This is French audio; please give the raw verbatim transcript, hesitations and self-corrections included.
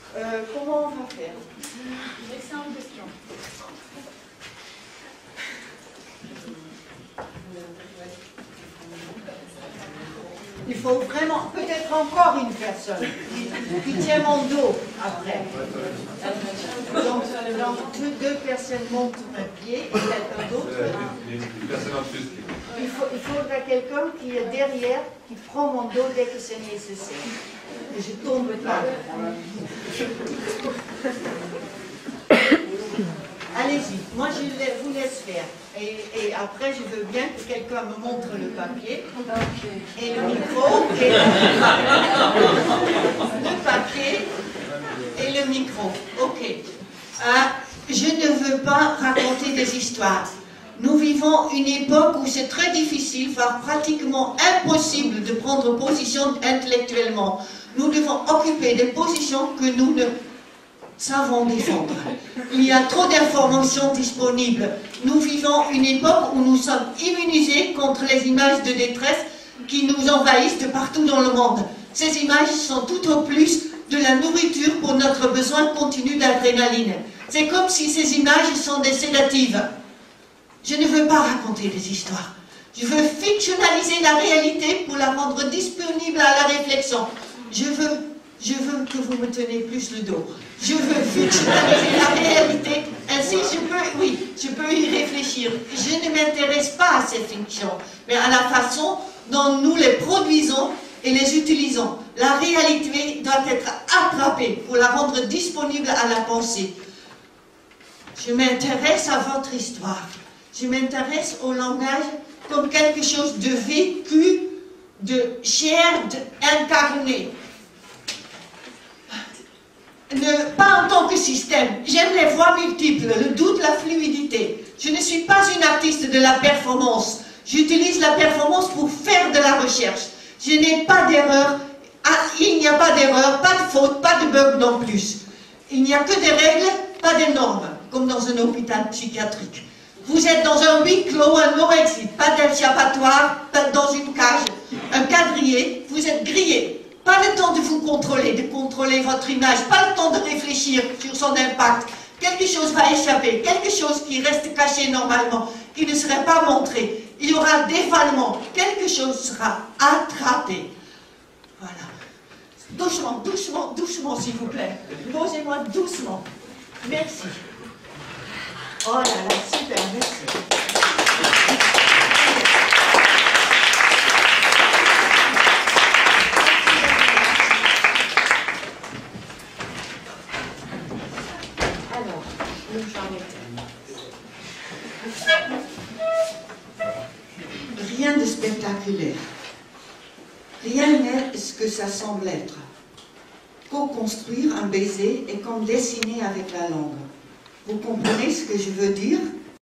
Euh, comment on va faire? Excellente question. Il faut vraiment, peut-être encore une personne qui, qui tient mon dos après. Donc, donc deux, deux personnes montent un pied et quelqu'un d'autre. Il, faut, il faudra quelqu'un qui est derrière, qui prend mon dos dès que c'est nécessaire. Que je ne tombe pas. Allez-y, moi je vous laisse faire. Et, et après, je veux bien que quelqu'un me montre le papier, et le micro, et le, le papier et le micro. Ok. Euh, je ne veux pas raconter des histoires. Nous vivons une époque où c'est très difficile, voire pratiquement impossible de prendre position intellectuellement. Nous devons occuper des positions que nous ne savons défendre. Il y a trop d'informations disponibles. Nous vivons une époque où nous sommes immunisés contre les images de détresse qui nous envahissent de partout dans le monde. Ces images sont tout au plus de la nourriture pour notre besoin continu d'adrénaline. C'est comme si ces images sont des sédatives. Je ne veux pas raconter des histoires. Je veux fictionnaliser la réalité pour la rendre disponible à la réflexion. Je veux, je veux que vous me teniez plus le dos. Je veux fictionnaliser la réalité, ainsi je peux, oui, je peux y réfléchir. Je ne m'intéresse pas à ces fictions, mais à la façon dont nous les produisons et les utilisons. La réalité doit être attrapée pour la rendre disponible à la pensée. Je m'intéresse à votre histoire. Je m'intéresse au langage comme quelque chose de vécu, de chair, d'incarné. Ne, pas en tant que système. J'aime les voix multiples, le doute, la fluidité. Je ne suis pas une artiste de la performance. J'utilise la performance pour faire de la recherche. Je n'ai pas d'erreur. Ah, il n'y a pas d'erreur, pas de faute, pas de bug non plus. Il n'y a que des règles, pas des normes, comme dans un hôpital psychiatrique. Vous êtes dans un huis clos, un no-exit, pas d'échappatoire, pas dans une cage, un quadrillé, vous êtes grillé. Pas le temps de vous contrôler, de contrôler votre image, pas le temps de réfléchir sur son impact. Quelque chose va échapper, quelque chose qui reste caché normalement, qui ne serait pas montré. Il y aura dévalement, quelque chose sera attrapé. Voilà. Doucement, doucement, doucement, s'il vous plaît. Posez-moi doucement. Merci. Oh là là, super, merci. Rien de spectaculaire. Rien n'est ce que ça semble être. Co-construire un baiser est comme dessiner avec la langue. Vous comprenez ce que je veux dire?